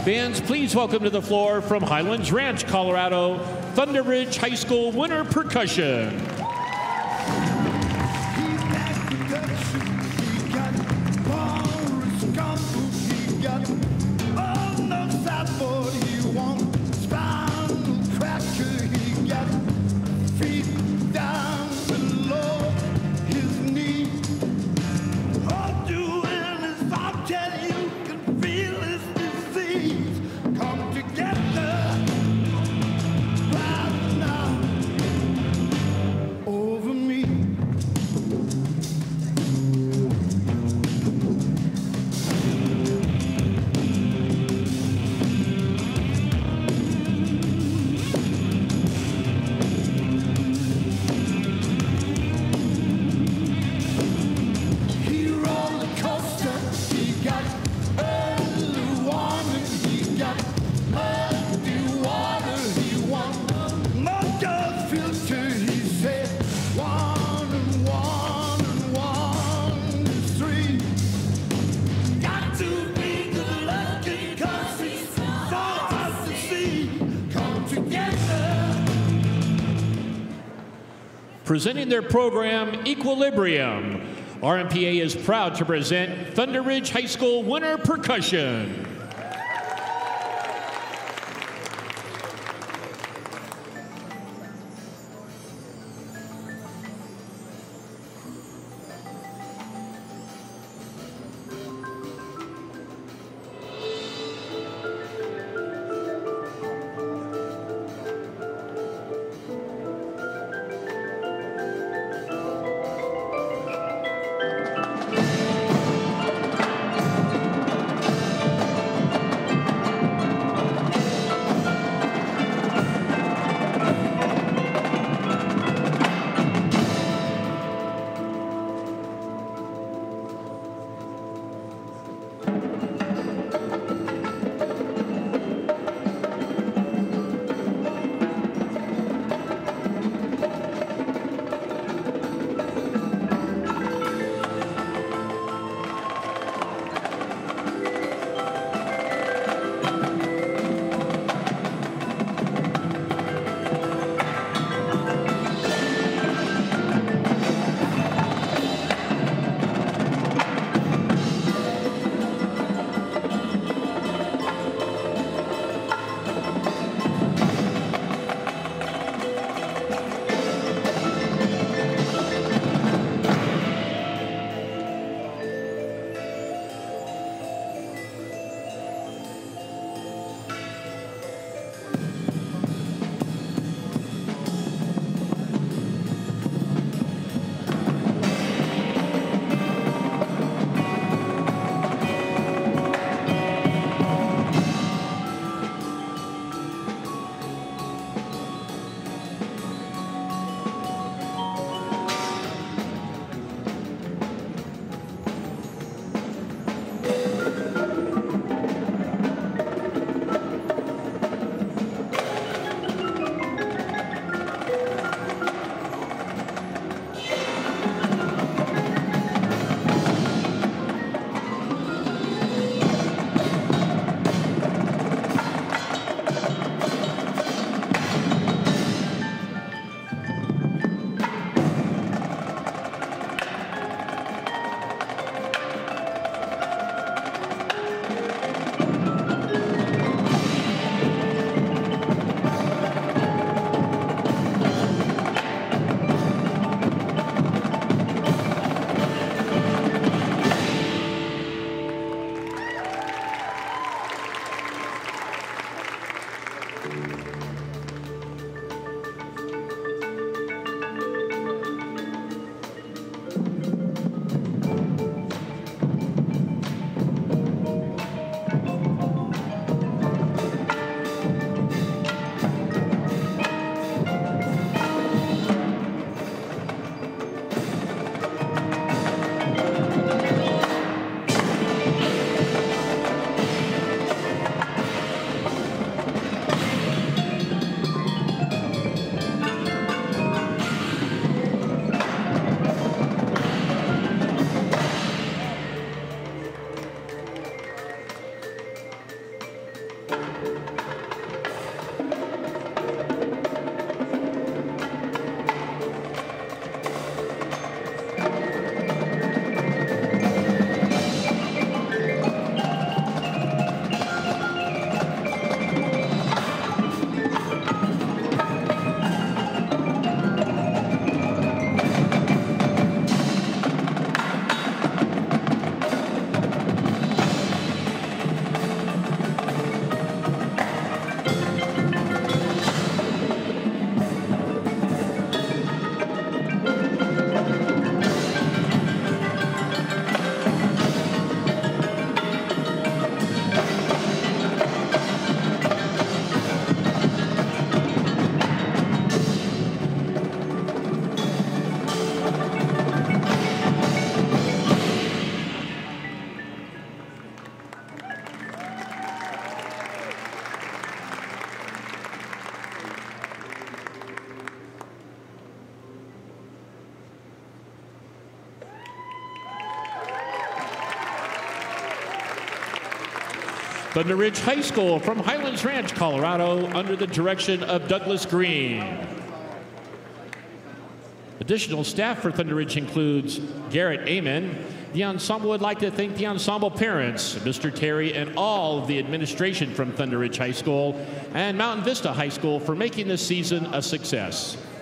Bands, please welcome to the floor from Highlands Ranch, Colorado, ThunderRidge High School winter percussion. Presenting their program, Equilibrium, RMPA is proud to present ThunderRidge High School winter percussion. ThunderRidge High School from Highlands Ranch, Colorado, under the direction of Douglas Green. Additional staff for ThunderRidge includes Garrett Amen. The ensemble would like to thank the ensemble parents, Mr. Terry, and all of the administration from ThunderRidge High School and Mountain Vista High School for making this season a success.